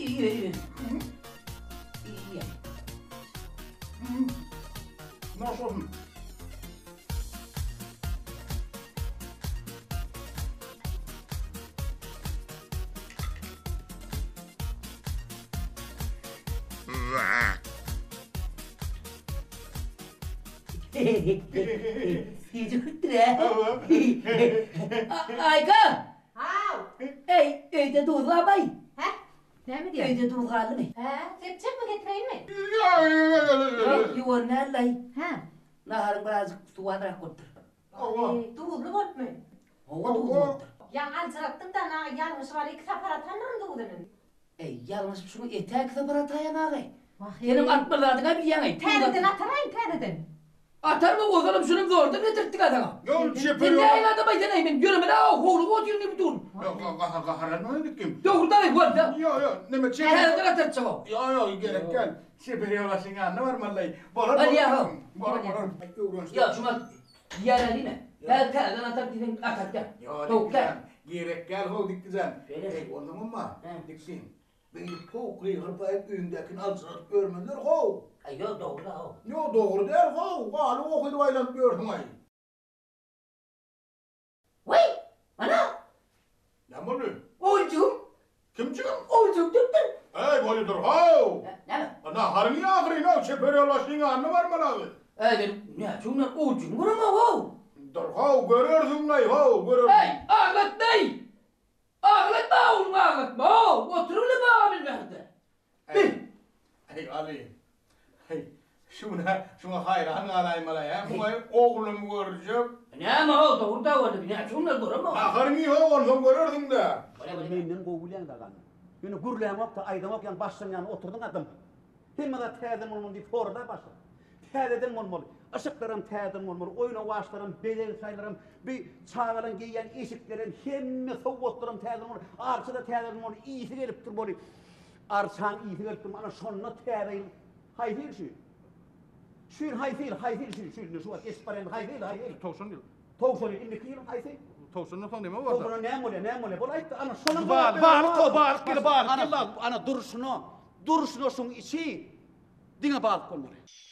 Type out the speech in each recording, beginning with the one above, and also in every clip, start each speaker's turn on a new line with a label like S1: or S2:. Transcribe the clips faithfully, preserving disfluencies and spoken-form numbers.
S1: İyi, iyi. İyi.
S2: Nasıl?
S1: İyice hıttırı. Ayka!
S3: Hav!
S1: Ey, öyde doğrulamay.
S3: He? Ne mi diyorsun?
S1: Öyde doğrulamay.
S3: He? Kepçek mi getireyim mi?
S1: Yok, yuvarın allay.
S3: He?
S1: Naharın birazcık suvadırak koydur.
S3: Ay, Doğulu bot mu?
S1: Ova doğru.
S3: Ya alçırattım da na yanlış var iki sefer atanırım doğulunun.
S1: Ey, yanlış şunu etek separataya ağay.
S3: Vah
S1: Benim atmalarına bir yanay.
S3: Tereden atarayım tereden.
S1: Atar mı oğlum şunu zorda ne tırttık adama?
S2: Yol
S1: Sen
S2: çeperi.
S1: de aynı adama deneyim ben görümene o oğlu o diyor ne bir dur.
S2: Kahraman kim?
S1: Doğrudan ne var da?
S2: Yo yo ne mi çeperi?
S1: Terden atar çavo.
S2: Yo yo gerek gel. Çeperi olasın ya ne var vallahi. Bora
S1: Hadi ya.
S2: Bora bora.
S1: Ya şuna yer aline. Her terden atar gidin atar gel.
S2: Yo
S1: Doğrudan.
S2: gerek gel ho dik güzel.
S1: Öyle.
S2: Ey o zaman mı?
S1: He.
S2: Diksin. Beni pokri hırpayıp üyündekini alçarak görmediler ho.
S1: Ay yo doğru da o.
S2: Yo doğru değil ho. Galı okuydu aylan gördüm ay.
S1: Vay! Ana!
S2: Ne bunu?
S1: Oğulcum!
S2: Kim çıkım?
S1: Oğulcum tuttur.
S2: Ey böyle dur ho.
S1: Ne mi?
S2: Ana harını ahri ne çeperi olasın ya ne var mı lan?
S1: Ay benim ne şunlar oğulcum vurma o.
S2: Dur ho görürsün ay ho görürsün.
S1: Hey ağlat ney? Ağlatma oğlum ağlatma. Otur öyle bağırır nerede?
S2: Ey, ey Ali, hey, şuna, şuna hayran alayım ala ya. Bu ay oğlumu göreceğim.
S1: Ne ama o doğru da oldu. Ne şunlar vurma.
S2: Ahırın iyi olsun görürdün de.
S4: Menden kovulayan da kan. Yine gurlamak da aydamak yan baştan yana oturdun adam. Hem de tədem olmalı deyip orada başla. Tədeden olmalı. Işıklarım tədem olmalı. Oyun ovaçlarım, beden saylarım, bir çağıran giyen eşiklerin hemme soğutlarım tədem olmalı. Arçada tədem olmalı. İyisi gelip durmalı. Arçan iyisi gelip durmalı. Ana sonuna tədem. Hayfir şu. Şuyun hayfir, hayfir şu. Şuyun şu var. Esparen hayfir, hayfir.
S5: Tavşan değil.
S4: Tavşanı indi kıyım hayfir.
S5: Tavşanın son deme var da.
S4: Tavşanı ne mole, ne mole. Bola itti. Ana sonuna.
S5: Bağır, bağır, ko, bağır, gel bağır, gel
S4: Ana,
S5: lan.
S4: ana dur şunu. Dur şunu şunun içi. Dine bağlı olmalı.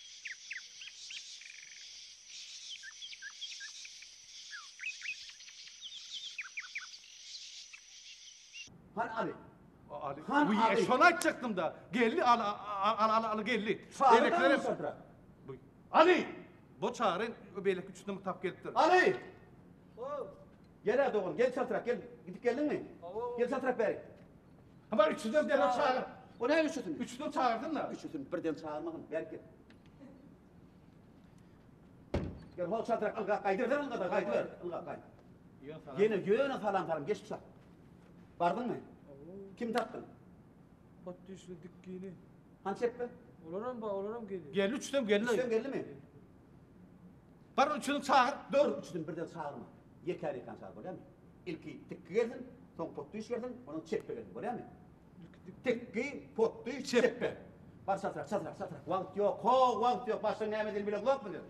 S4: Han Ali.
S5: Ali,
S4: Han
S5: bu
S4: Ali.
S5: eşonu açacaktım da. Geldi, al, al, al, al, al, geldi.
S4: Sağlıktan
S5: Eleklerim-
S4: mı satıra?
S5: Bu- Ali! Bu çağırın, öbeylik üçünden tap geliptir.
S4: Ali! Gel hadi oğlum, gel çatırak, gel. Gidip geldin mi? Gel çatırak beri.
S5: Ama üçünden derler çağır.
S4: O ne üçüsün?
S5: Üçünden çağırdın da.
S4: Üçüsün, birden çağırmadın, ver gel. Gel hol çatırak, ılga kaydır, ver ılga da kaydır, ver, ılga kaydır. Yine, yine falan falan, geç tutak. Vardın mı? Kim taktın?
S6: Patisli dikkini.
S4: Han çeppe?
S6: Olurum ba, olurum geliyor.
S5: Geldi üçünden geldi.
S4: Üçten geldi mi?
S5: Var üçünden çağır.
S4: Dur, üçten birden çağırma. Yeker yekan çağır, böyle mi? İlki tıkkı geldin, son pottu iş geldin, onun çeppe geldin, böyle mi? Tıkkı, pottu, çeppe. Var çatırak, çatırak, çatırak. Vakt yok, ho, vakt yok. Başta ne emedin bile yok mu diyor?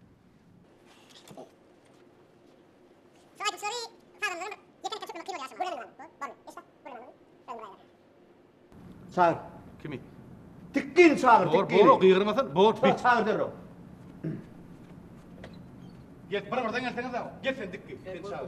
S7: Sorry, sorry. Pardon, yeter kaçıp kilo yaşam. Buraya mı? Var. İşte buraya mı? Ben buraya.
S4: Çağır.
S5: Kimi?
S4: Tıkkın çağır,
S5: Bor,
S4: tıkkın.
S5: bor, kıyırmasın, bor.
S4: Çağır, çağır der o.
S5: Gel, bana oradan gelsene de. Gel sen dikki. Gel çağır.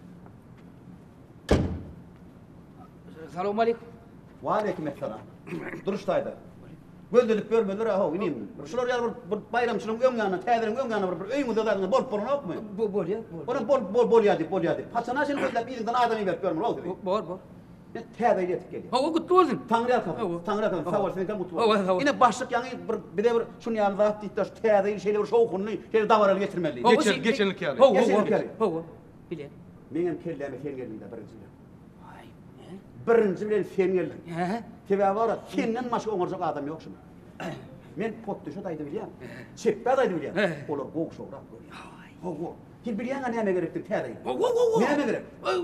S1: Selamun aleyküm.
S4: Ve aleykümselam. Duruştaydı. Göldülük görmediler ha, ineyim. Şular ya bir bayramçının ön yanına, teyzenin ön yanına bir öyün uzalarına bol porun yok mu?
S1: Bu bol ya. Bol.
S4: Ona bol bol bol yadı, bol yadı. Paçana şimdi gözle birinden adamı ver görmür oldu.
S1: Bol bol.
S4: Ne teyze yetik geliyor.
S1: Hava kutlu olsun.
S4: Tanrı
S1: Hava.
S4: yakın, Tanrı yakın. Sağ ol, seni de mutlu
S1: Hava,
S4: ol.
S1: hava.
S4: Yine başlık yani bir, bir de bir şunu yanında attı, şu teyzeyi şeyle bir şovkunlu, şeyle davaralı getirmeli.
S5: Hava. Geçen- geçenlik yani.
S1: Hava,
S4: Geçenlik
S1: hava.
S4: yani.
S1: Hava. Bile.
S4: Benim kelleme sen geldin de birinci bilen.
S1: Ay.
S4: Birinci bilen sen geldin.
S1: He?
S4: Tebe var, senden başka onuracak adam yok şimdi. Men pottu daydı biliyorum. Çeppe daydı biliyorum.
S1: He.
S4: Olur boğuk şovrak görüyor. Boğuk boğuk. Kim biliyorsun ha neyme gerektir teyzeyi?
S1: Hava hava.
S4: Neyme gerek?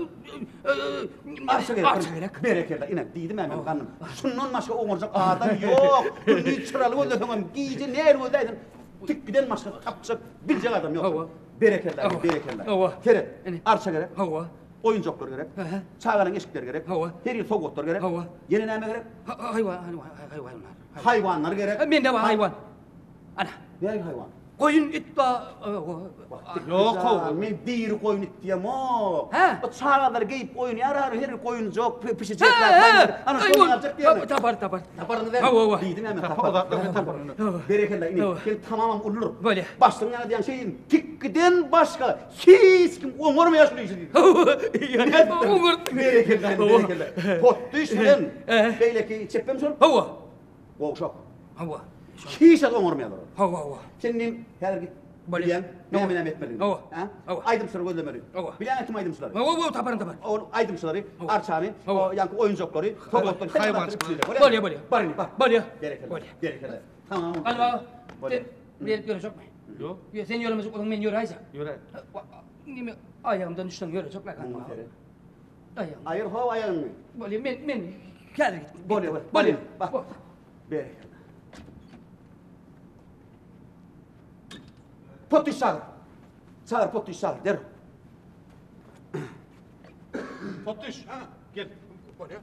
S4: Arsa gerek.
S1: Arsa gerek.
S4: Berekella. İnan dedim hemen kanım. Şundan başka onuracak adam yok. Günlüğü çıralı öyle tamam. Giyici ne el ödeydin? Tıkkıdan başka tapacak bilecek adam yok.
S1: Hava.
S4: Berekella,
S1: Hava.
S4: berekella.
S1: Hava.
S4: Kere,
S1: Yani.
S4: arsa gerek.
S1: Hava.
S4: oyuncaklar gerek.
S1: He he.
S4: Çağıran eşikler gerek.
S1: Hava.
S4: Her yıl soğuklar gerek.
S1: Hava.
S4: Yeni neme gerek?
S1: Ha- Hayvan, hayvan, hayvanlar.
S4: Hayvanlar gerek.
S1: Ha, mende var hayvan. Ana.
S4: Ne hayvan?
S1: Koyun it da.
S5: Yok,
S4: Güzel,
S5: o-
S4: men bir koyun ittiyem o.
S1: He.
S4: O çağalar giyip oyun yarar, her koyun yok,
S1: He
S4: pişecekler.
S1: he.
S4: Ana
S1: Hayvan.
S4: şunu yapacak diye mi?
S1: Tapar tapar.
S4: Taparını ver.
S1: Hava, hava.
S4: Diydim hemen
S5: Tapar,
S4: tapar.
S5: tapar, tapar.
S1: Hava.
S4: Berekella ini.
S1: Hava.
S4: Sen tamamam ulur.
S1: Böyle.
S4: Baştan yana diyen şeyin tikkiden başka hiç kim onurmayasın işi dedi.
S1: Umur.
S4: Berekella,
S1: Hava.
S4: berekella. Pot düştün.
S1: He.
S4: Beyle ki çepem son.
S1: Hava.
S4: Boğuşak.
S1: Hava.
S4: Hiç az onurmayalar.
S1: Hava hava.
S4: Senin her git.
S1: Böyle.
S4: Bilen, ne
S1: Hava.
S4: hemen etmedin.
S1: Hava.
S4: Ha?
S1: Hava.
S4: Aydımsıları gözlemeli.
S1: Hava.
S4: Bilen etim aydımsıları.
S1: Hava hava tapar tapar.
S4: O aydımsıları,
S1: Hava.
S4: arçanı,
S1: Hava.
S4: o yankı oyuncakları, topotları.
S5: Hayvan.
S1: Böyle böyle.
S4: Barını bak.
S1: Böyle.
S4: Berekella.
S1: Böyle.
S4: Berekella. Tamam.
S1: Alva.
S4: Böyle.
S1: Verip görecek mi?
S5: Yok.
S1: Ya sen yorulmayacak olan ben yoraysa.
S5: Yöre.
S1: Nime ayağımdan düştün görecek lan.
S4: Tamam, aferin.
S1: Ayağım.
S4: Ayır hava ayağın mı?
S1: Böyle men men gel git.
S4: Böyle böyle.
S1: Böyle.
S4: Bak. Berekella. Potu çağır. Çağır potu çağır. Der.
S5: Fatış. Ha. Gel. Böyle.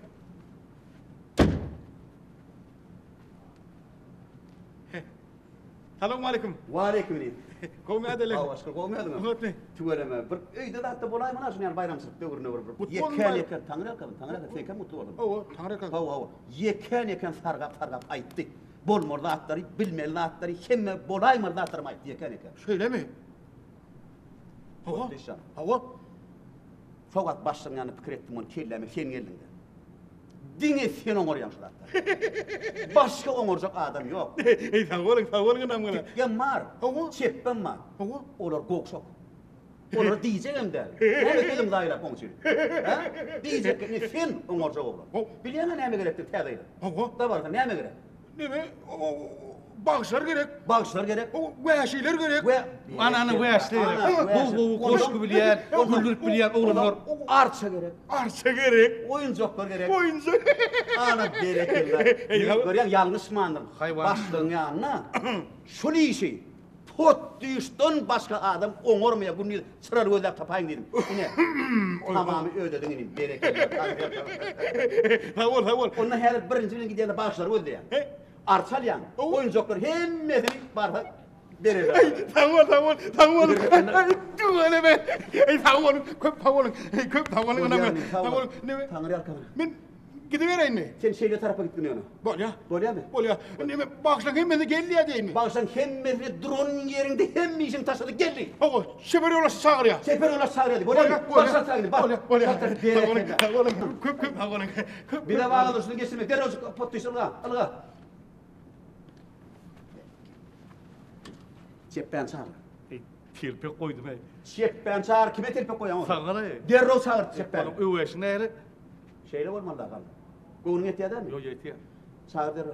S5: Selamun aleyküm.
S4: Ve aleyküm.
S5: Kovma edelim.
S4: Aa, başka kovmayadın mı?
S5: Kovma.
S4: Tüveleme. Bir öyle de hatta bolay mı nasıl yani bayram sırf dövürüne vurur.
S5: Mutlu
S4: Yeken
S5: olun
S4: yeken tanrı yakın tanrı yakın sen mutlu oldun.
S5: Oo, Tanrı kalk.
S4: Hava hava. Yeken yeken sargap sargap ayttı. Bol morda atları, bilmeli atları, hemme bolay morda atları ayttı yeken yeken.
S5: Şöyle mi? Hava.
S4: Muhteşem.
S5: Hava.
S4: Fakat baştan yani fikir ettim onu kelleme sen geldin de. Dine sen onur yansılar. Başka onurcak adam yok.
S5: Ey sağ olun, sağ olun anam bana.
S4: Gitken var.
S5: Hava.
S4: Çeppen var.
S5: Hava.
S4: Olar gokşok. Olar diyeceğim de. Ne edelim daire konuşuyor. Ha? Diyecek ki ne sen onurcak olur. Biliyor musun ne mi gerekti tedayla?
S5: Hava.
S4: Da var ne mi gerek?
S5: Ne mi? O bağışlar gerek.
S4: Bağışlar gerek.
S5: O vahşiler gerek.
S4: Ve
S5: Ananı vahşiler
S4: Ana,
S5: gerek.
S4: vahşi.
S5: Bu bu koşku bilen, güldürüp bilen oğlanlar.
S4: Arça gerek.
S5: Arsa gerek.
S4: Oyuncaklar gerek.
S5: Oyuncu.
S4: Ana bereketler.
S5: Eyvallah.
S4: Görüyorsun yanlış mı anladın?
S5: Hayvan.
S4: Başlığın yanına. Şunu işi. Pot düştün başka adam onurmaya bunu sırar gözler tapayın dedim. Yine tamamı ödedin yine bereketler.
S5: Sağ ol, sağ ol.
S4: Ondan her birinci gün gidiyorlar bağışlar ödedi yani.
S5: He?
S4: Arçal yani.
S5: O-
S4: Oyuncaklar hemmesini bardak verirler.
S5: Sağ ol, sağ ol, sağ ol. Ay, dur öyle be. Ey sağ ol, köp sağ ol. Ey köp sağ ol anam. Sağ ol. Ne be?
S4: Tanrı arkadan.
S5: Ben gidivereyim mi?
S4: Sen şeyle tarafa gittin yani.
S5: Bol ya.
S4: Böyle mi?
S5: Bol ya. Ne mi? Bağışlar hemen de geldi ya değil mi?
S4: Bağışlan hemmesini drone yerinde hem işin taşıdı geldi.
S5: Hava. Şeber yola çağır ya.
S4: Sefer ona çağırdı.
S5: Bol
S4: Böyle mi?
S5: ya, bol
S4: Başla
S5: ya.
S4: çağırdı.
S5: Bol ya, bol ya.
S4: Sağ
S5: Sağ ol,
S4: ol.
S5: sağ ol. Köp köp sağ ol.
S4: Bir de bağlı dursun geçirmek. Derhal pot düşür lan. Al lan. Çeppen çağır.
S5: Ey tilpe koydum ey.
S4: Çeppen çağır. Kime telpe koyan?
S5: Sana ey.
S4: Derhal çağır çeppen.
S5: Oğlum öveş nere?
S4: Şeyle olmalı da kaldı. Kovunun eti eder mi?
S5: Yo yetiyor.
S4: Çağır derhal.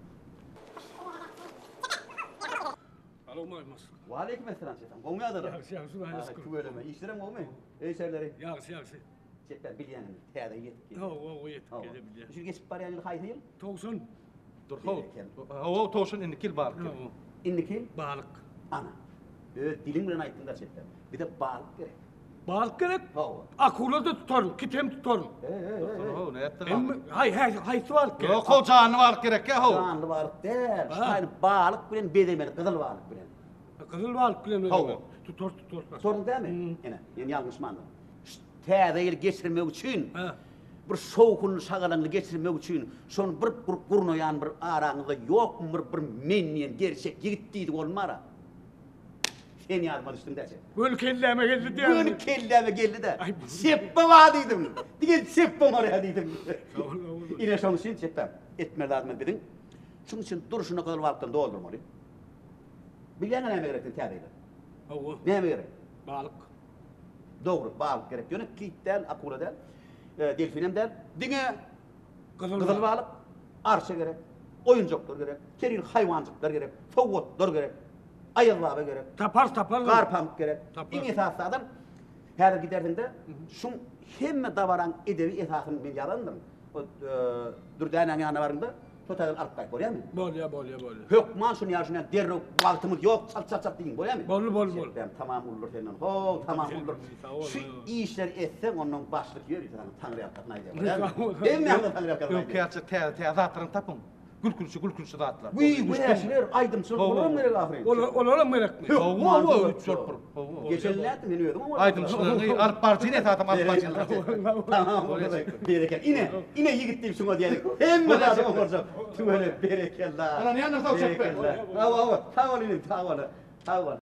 S6: Alo maymaz.
S4: Ve aleyküm esselam çepen. Kovun adır.
S6: Yaxşı, yaxşı, ben
S4: Ha,
S6: şükür.
S4: Böyle mi? İşlerim o mu? Ey şeyleri.
S6: Yaxşı, yaxşı.
S4: Çeppen bilyenin. Teyade yetki.
S6: Ha, o yetib kedebilir.
S4: Şu geçip var yani haytayım.
S6: Toğsun.
S5: Dur hol. Hava toşun indi kil var.
S6: Ha, o.
S4: İndiki
S6: Balık.
S4: ana. Evet dilim bilen ayttın da çeppen. Bir de balık gerek.
S6: Balık gerek.
S4: Hava.
S6: Akula da tutarım, kitem tutarım.
S4: Hey hey hey.
S5: Ho ne yaptın?
S6: Hem hay hay hay balık gerek.
S5: Yok o canı var gerek ya ho.
S4: Canlı balık der.
S6: Ha.
S4: Aynı balık bilen bedemeli, kızıl balık bilen.
S6: Kızıl balık bilen
S4: Ha,
S6: öyle.
S4: o.
S6: Tutar tutar.
S4: Sordun değil mi? Yine, yani yanlış mı anladın? Teyade yıl geçirmek için,
S6: Ha.
S4: bir soğukun sağalanını geçirmek için, son bir bir kurnoyan bir aranızda yok mu bir, bir menyen gerçek yiğittiydi olmara. Sen yardıma düştün dersin.
S6: Böyle kelleme geldi diye.
S4: Bunu kelleme geldi de.
S6: Ay, bu-
S4: Seppe vadiydim. Digen seppe oraya dedim.
S6: Sağ ol, sağ ol.
S4: Yine şunu için seppem. Etme lazım dedin. Şunun için duruşuna kadar vakitten doldurmalı. Bilen ne gerektin teyadeyle?
S6: Ha, o.
S4: Ne gerek?
S6: Balık.
S4: Doğru, balık gerek. Yani kitten, akuladan, e, delfinemden, dine
S6: Kızıl
S4: kızıl
S6: balık.
S4: balık, arşa gerek, oyuncaklar gerek, keril hayvancıklar gerek, favotlar gerek, ayıllaba gerek,
S6: Tapar tapar.
S4: karpamuk gerek.
S6: Tapar.
S4: Din esaslardan her giderdin de şun hemme davaran edebi esasını ben yalandım. O e, dürdanen yanına varında Total arka koyayım mı?
S6: Bol ya bol ya bol.
S4: Yok man şunu ya şunu derro vaktimiz yok çat çat çat deyin koyayım mı?
S6: Bol bol bol.
S4: Ben tamam olur senin. Ho tamam olur. Şu işler etsen onun başlık yeri sana Tanrı yapar neydi? Değil mi ya Tanrı yapar
S5: Yok
S4: neydi?
S5: kıyacak te te zatların tapın. Gülkülüşü gülkülüşü zatlar.
S4: Bu bu yaşlar aydımsız olur mu nereye aferin?
S6: Ola ola merak mı?
S4: Yok,
S5: Oğlum
S4: mantıklı.
S5: o üç çorpur.
S4: Geçenlerde dinliyordum ama.
S5: Aydın alıp parçayı ne tatam alıp parçayı.
S4: Tamam o kadar. Bereket. İne, ine yigittim şuna diyelim. Hem de adam olacak. Şöyle berekellah.
S5: Ana ne anlar tavşak be?
S4: Hava hava. Hava inim, hava. Hava.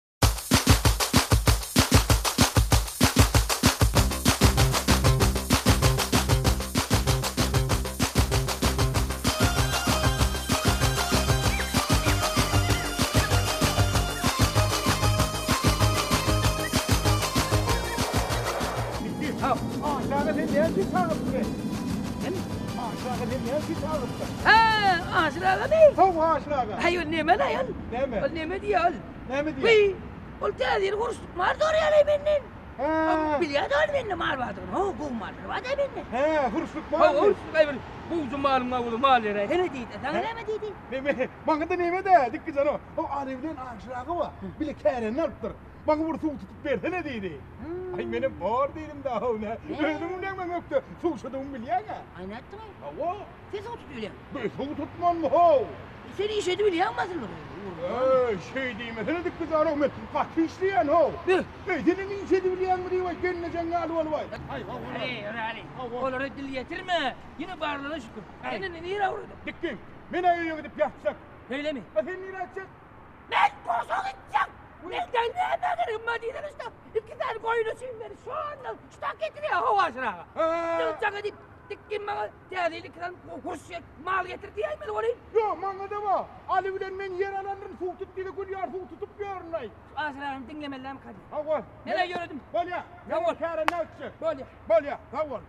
S1: ها أشرا غني
S5: Tav haşraga.
S1: هاي النعمة لا يل
S5: Neme?
S1: النعمة ديال
S5: Ne mi diyor?
S1: وي قلت هذه الغرس ما دور علي منن
S5: He.
S1: بليادور منن ما بعدين هو قوم ما بعد منن
S5: He hırslık
S1: هو
S5: var mı?
S1: غرس قبل بوز مال ما بوز مال يرى هنا ديت أنا ما ديتي
S5: Neme? Bana da neme de dikkat canım. O alevden haşraga var. Bile kâren narttır. Bana vur su tutup verdi ne dedi? Ay benim var değilim daha ona. Özümün demem yoktu. Su şadığımı biliyor ya.
S1: أنا أتمنى
S5: Hava.
S1: تيجي تقول
S5: Ben su tutmam mı ho?
S1: سيري إيش تقول يا ما تقول
S5: Ee, şey diyeyim, ne dikkat canım. Kaç işleyen ho.
S1: به
S5: Hey, senin iyi şey diyen mi diyor? Gönlüne cengi alı alı vay. Ay,
S1: علي علي ولا رد اللي يترمى ينا بارلا نشكر أنا نيرا ورد
S5: Dikkim. Mena yiyor gidip yapacak.
S1: هيلمي
S5: Ha sen nire açacak?
S1: Ben kursa gideceğim. Neden ne ederim Madine'den işte. İki tane koyunu sinirleri şu anda ştak getiriyor havasına.
S5: Ha.
S1: Yılacak edip dikkin bana değerlilikten kursiye mal getir diye mi olayım?
S5: Yo, manga da var. Ali bilen ben yer alanların su tut diye kuruyor, su tutup yorunay.
S1: Asrarım dinlemelerim kadı.
S5: Hava.
S1: Neler gördüm?
S5: Bolya.
S1: Tamam.
S5: Ne kâren ne açacak?
S1: Böyle.
S5: Bolya. Hava.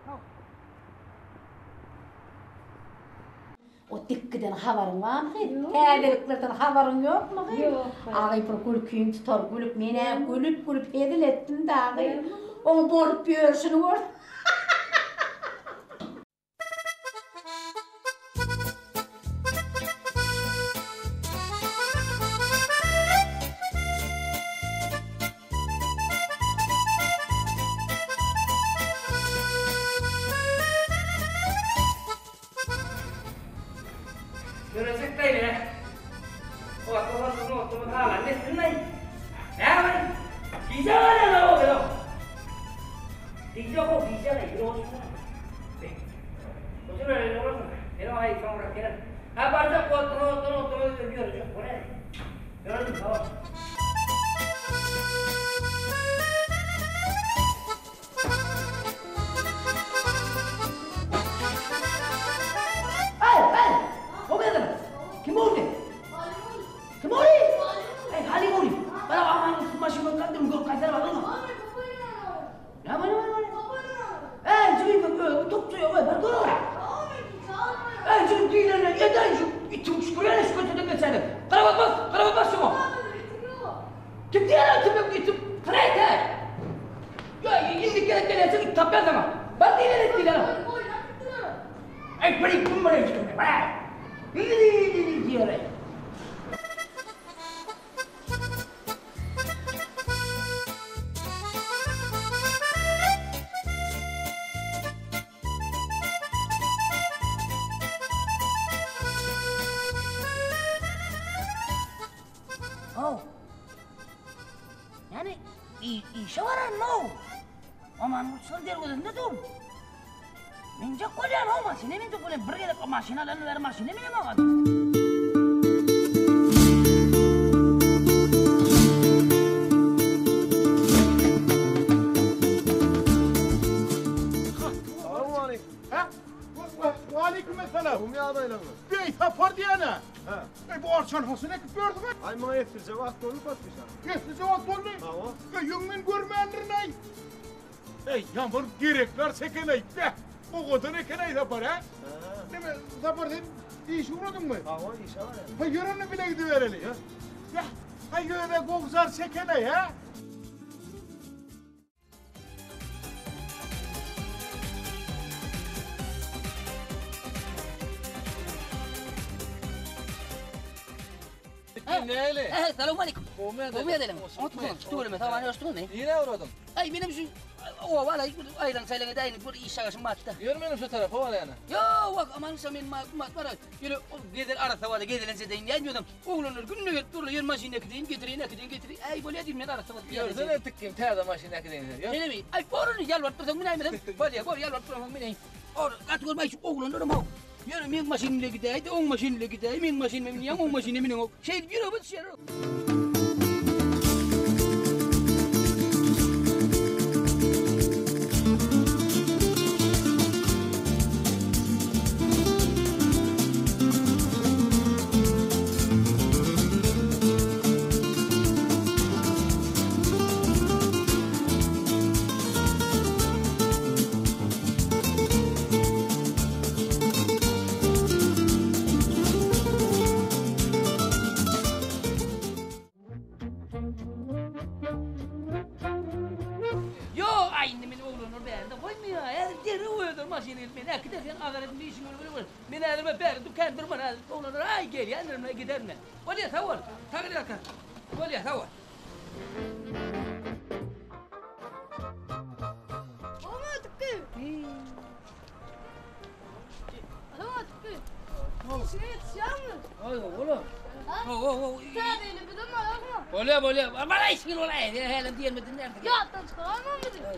S3: O dikkiden havarın var mı? Təbəliklərdən havarın yok mu? Yok. Ağay bir gülküyün tutar, gülüp mene, gülüp gülüp edil ettin de ağay. Onu bolup görüşünü gör.
S1: Görecek değil mi? O akıllı onu oturup hala ne sinirleyin? Ne yapayım? Diyeceğim hala ne oluyor? Diyeceğim o diyeceğim ne? Yürü olsun. Otur öyle olsun. Benim ayı sonra gelen. Ha bardak oturup oturup oturup göreceğim. Bu ne? Gördüm tamam. Hey hey! O kadar. Kim oldu? Kim oldu? Hey hali oldu. Bana aman maşımı kandırım gör kaçar var mı? Ne var ne var ne var? Hey çünkü bu topluyor be pardon. Hey çünkü dinle yeter şu itim şuraya ne sıkıntı geçelim. Kara bak bak kara bak bak şuna. Kim diye lan kim itim frete. Ya şimdi gerek gelirse tapya zaman. Ben dinle ettiler. Hey bari kim bari çıkıyor. Bari. İyi diyor. Oh. Yani i işe varan no. Aman mutsun der gözünde dur. Mince koyan olmaz. Ne mince koyan? Bir yere maşinalarını ver maşine mi yemeğin?
S5: Ha? Ve aleyküm selam. Um ya adayla mı? Bey tapar diyene. Ha. Ey bu arçan hasene gördün mü?
S8: Ay ma yettirce vakti onu patmışlar.
S5: Yettirce vakti oldu.
S8: Tamam.
S5: Ey yüngün görmeyendir ney? Ey yağmur gerekler sekeney. De. Bu kadar ekeney tapar ha? Değil mi? Tapar değil. İş uğradın mı?
S8: Tamam inşallah ya.
S5: Ha yörünü bile gidivereli ya. Ya. Ha yöre gokzar sekeney ha?
S9: Ne öyle?
S1: He, selamünaleyküm.
S9: Olmaya
S1: Olmaya edelim. Unutma, tuğrulma, tamam, hoştuğun ne?
S9: Yine uğradım.
S1: Ay benim şu o valla ayran sayılır da aynı bu iş şakası matta.
S9: Yürümeyelim şu tarafa var yani.
S1: Yo bak aman sen benim mat mat var. Yürü gelir arasa var gelirince deyin gelmiyordum. Oğlanlar gününü get durur yer maşinine gideyim getireyim getireyim getireyim. Ay böyle diyeyim ben arasa var.
S9: Yürüsün ettik kim teyze maşine gideyim.
S1: Ne mi? Ay borunu gel var tutam minay medim. Var ya bor gel var tutam minay. Or kat gol şu oğlanlar ama. Yürü min maşinle gideyim de on maşinle gideyim min maşinle min yan on maşinle min o. Şey yürü bu şey. Yo aynı benim oğlanlar beğendi. Koymuyor. Her yeri uyuyor maşineli. Ben akıda sen adalet bir işin olur olur. Ben elime ber dükkan durma. Oğlanlar ay gel yanlarına gider mi? Olya tavır. Takır yakar. Olya tavır.
S10: Ama tıkkı. Ama tıkkı. İşine yetişer mi?
S1: Oy oğlum.
S10: Ha?
S1: Oh oh oh.
S10: Tabiyle bir de mi ayakma?
S1: Olya olya. Bana işin olay. Hele diyemedin nerede?
S10: Ya attan çıkaramam mı?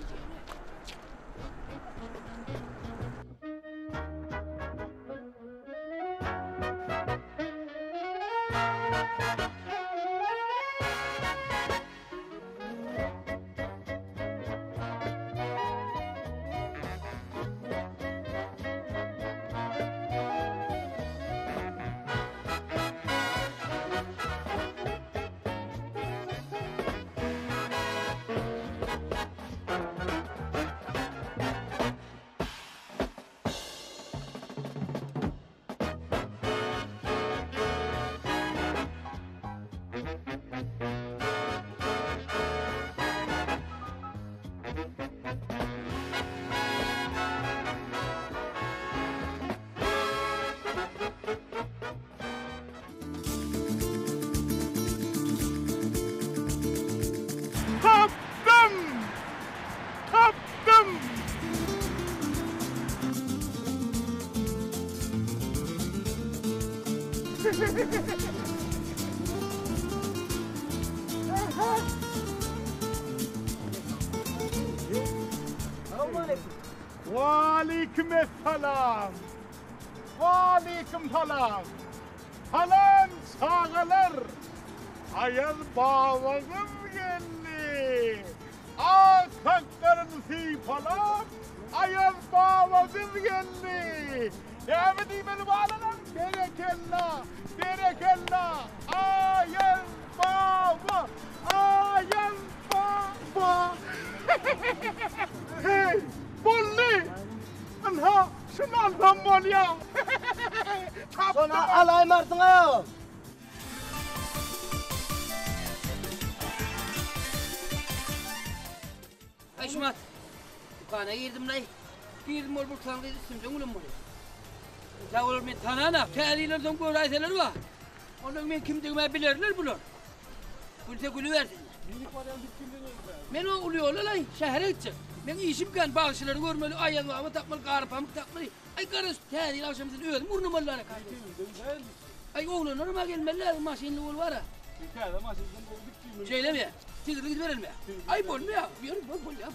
S5: Kaptım! Kaptım! Aleyküm selam. Aleyküm selam. Halam sağalar. Ayaz bağladım geldi. Ağ kalkların falan. Ayaz bağladım geldi. Ya mı diyeyim beni bağlanan? Berekella. Berekella. Ayaz bağla. Ayaz bağla. Hey. Bolli. Anha. Şunu almam bol ya.
S11: Sonra alay martın ya.
S1: Ay Şumat. Dükkana girdim lan. Girdim ol bu tanrı isimden ulan var. Ya olur ben tanana. Telilerden gol ayseler var. Onun ben kimdiğimi bilirler bunlar. Gülse gülü versinler. Ben o uluyorlar lan. Şehre gidecek. Ben işim kan bağışları görmeli. Ayazlarımı takmalı, karı pamuk takmalı. Ay karısı teliyle akşamızın öğredim. Urnumalılara karşı. Ay oğlan normal gelmeliler. Maşinli ol var ha. Şeyle mi? Sigırlı gidelim mi? Ay bol mu ya? Yürü bol bol ya.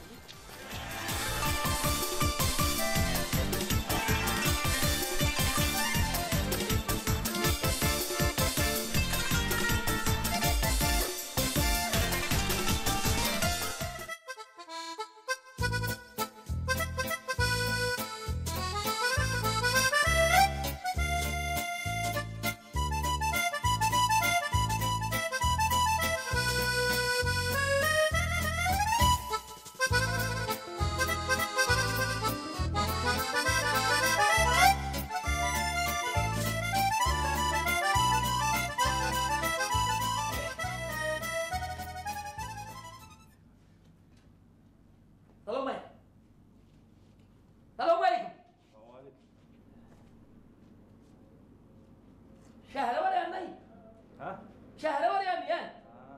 S1: Şehre var ya ya.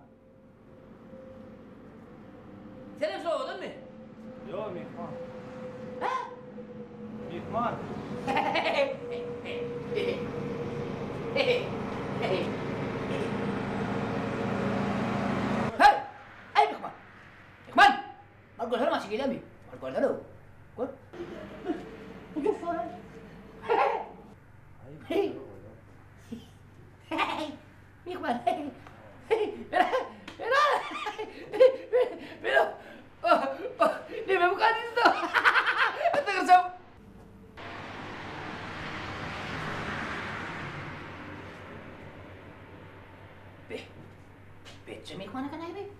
S1: Sen hep soğudun mu?
S8: Yok mihman.
S1: Ha?
S8: Mihman.
S1: Hey! Ay, Bikman! Bikman! Mag-gol ka masih gila, mi. Mag-gol ka daw. Gol? Pujuk suara. Hey! Hey! Bikman! Hey! Mira! Mira! Mira! Oh, oh, di ba bukan itu? Ito ka sa... Be, be, cemik mana kan be?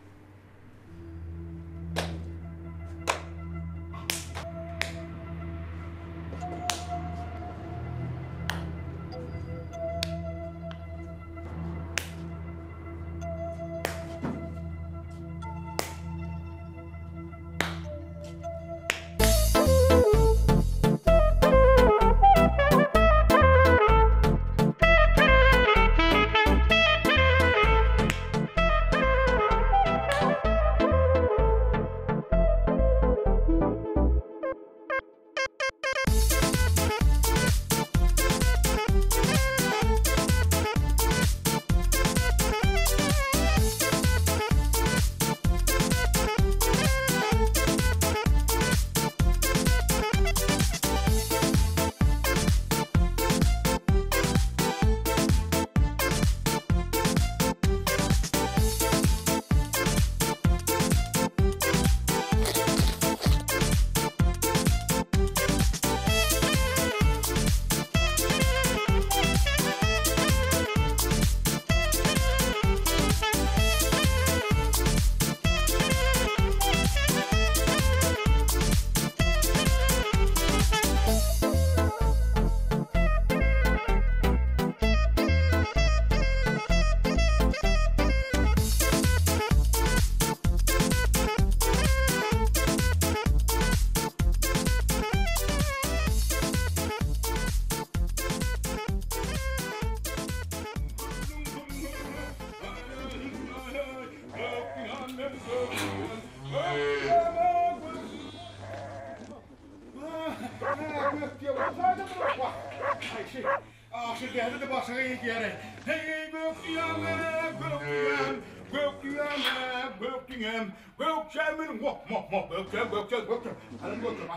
S5: Ah, şimdi hadi de başına iyi yere. Hey gökyüzüne, gökyüzüne, gökyüzüne, gökyüzüne, gökyüzüne, vah vah vah, gökyüzüne, gökyüzüne, gökyüzüne. Hadi gökyüzüne.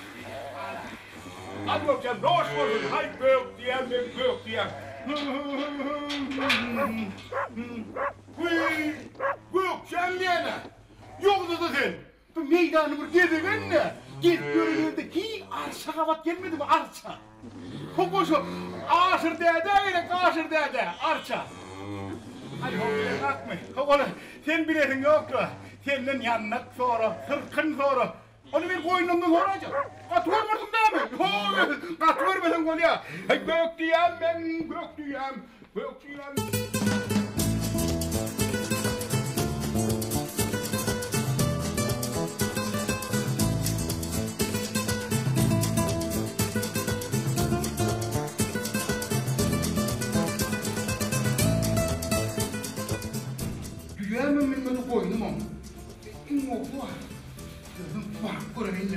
S5: Hadi gökyüzüne, roş vurun, hay gökyüzüne, gökyüzüne. Uy, gökyüzüne ne? Yok dedin. Bu meydanı bir gezegen ne? Git görünürdeki arsa kavat gelmedi mi arsa? Kokusu aşır dede öyle aşır dede arsa. Hadi oğlum kalkma. Oğlum sen bilesin yoktu. Senden yanlık sonra, sırkın sonra. Onu bir koynumda soracağım. Kat vermedin değil mi? Oğlum kat vermedin onu ya. Gök diyem ben gök diyem. Gök diyem. Güvenmem ben beni koydum ama. İn o bu. Dedim bak görevinle.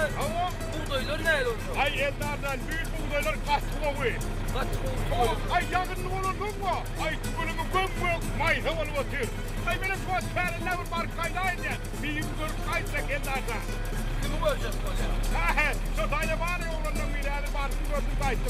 S5: Ama
S9: buğdaylar ne oldu?
S5: ay ellerden büyük buğdaylar kaçtı koy. Ay yakın olur mu? Ay bölümü gömmük maysa olup atıyor. Ay benim bu kârınlar var kaydaydı. Bizim gör kaysa ellerden.
S9: Kimi göreceğiz böyle?
S5: Ha he, şu tane var ya oğlanın bir yani var. Gördüm kaydım.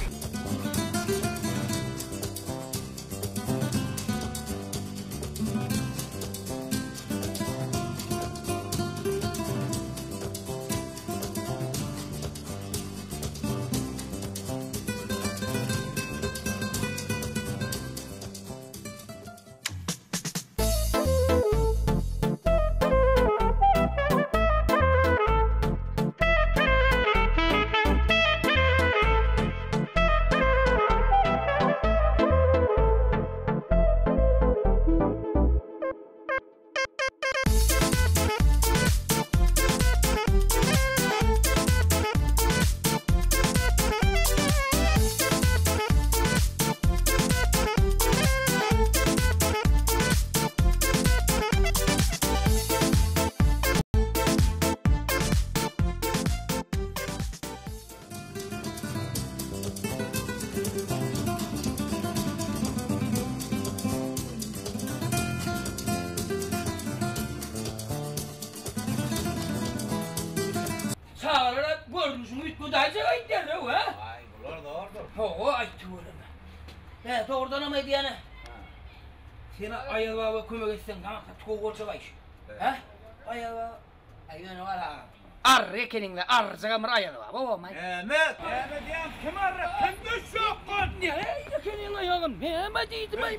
S1: Sağlara görmüşsün, üç budayca ayıtlar ha?
S2: Ay bunlar da vardır.
S1: O ayıttı oğlum. He doğrudan ama diyene. Seni Ayal Baba kömek etsen tamam da çok olsa iş. He? Ayal Baba. Ayın var ha. Ar rekeninle ar zagamır Ayal Baba. Baba may.
S2: Mehmet.
S5: Mehmet yan kim arra? Kendi şapkın.
S1: Ne? Rekeninle ayağın. Mehmet iyiydi may.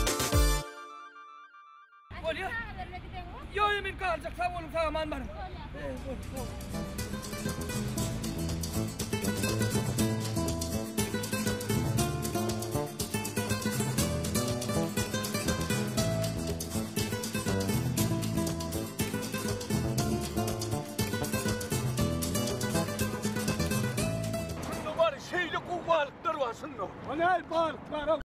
S11: Yo yemin kalacak sağ olun sağ aman benim.
S6: Şunda var şeyli kuvalıklar var şunda. Anay balıklar